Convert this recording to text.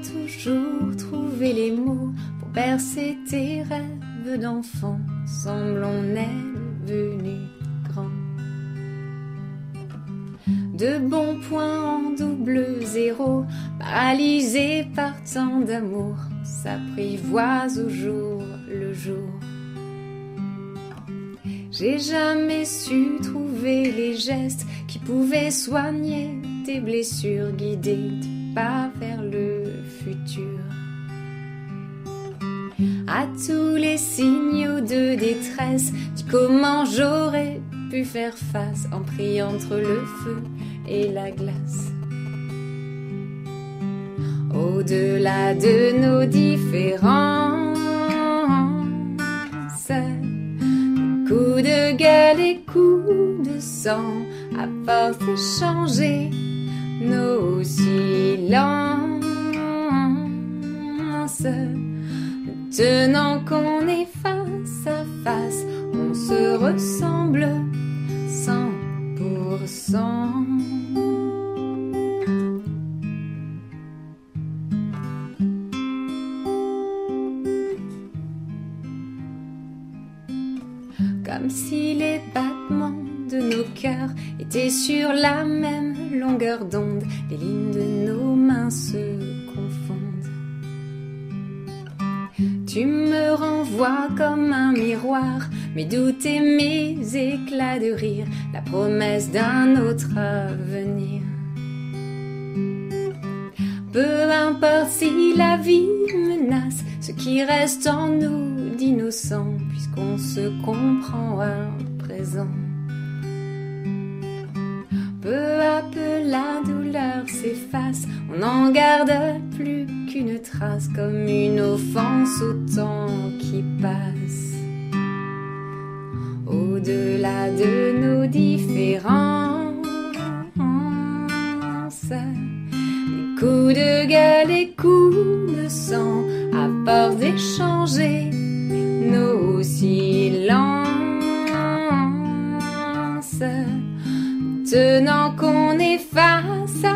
toujours trouvé les mots pour bercer tes rêves d'enfant. Semble on est devenu grand. De bons points en double zéro, paralysé par tant d'amour, s'apprivoise au jour le jour. J'ai jamais su trouver les gestes qui pouvaient soigner tes blessures, guider tes pas vers le futur. À tous les signaux de détresse, dis comment j'aurais pu faire face en pris entre le feu et la glace. Au-delà de nos différences, coups de gueule et coups de sang, à force d'échanger nos silences. Tenant qu'on est face à face, on se ressemble 100%. Comme si les battements de nos cœurs étaient sur la même longueur d'onde, les lignes de nos mains se confondent. Tu me renvoies comme un miroir, mes doutes et mes éclats de rire, la promesse d'un autre avenir. Peu importe si la vie menace ce qui reste en nous d'innocent, puisqu'on se comprend à présent. Peu à peu la douleur s'efface, on n'en garde plus qu'une trace, comme une offense au temps qui passe. Au-delà de nos différences, les coups de gueule et coups de sang, à force d'échanger nos silences. Tenant qu'on est face à